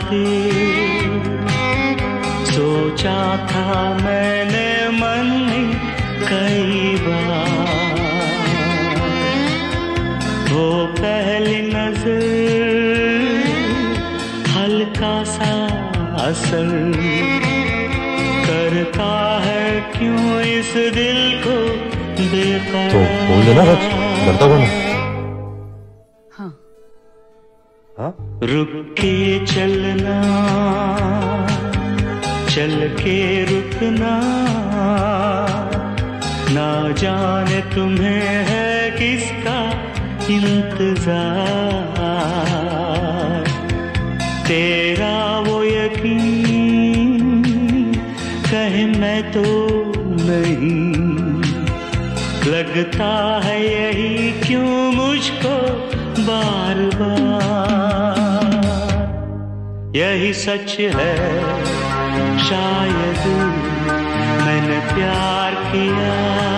दिल सोचा था मैंने मन में कई बार, वो पहली नजर हल्का सा असर करता है क्यों इस दिल को बेकरार। तो बोल देना सच, डरता कौन है? हाँ हाँ? रुक के चलना, चल के रुकना, ना जाने तुम्हें है किसका इंतजार। तेरा वो यकीन कहे मैं तो नहीं, लगता है यही क्यों मुझको बार बार। यही सच है शायद मैंने प्यार किया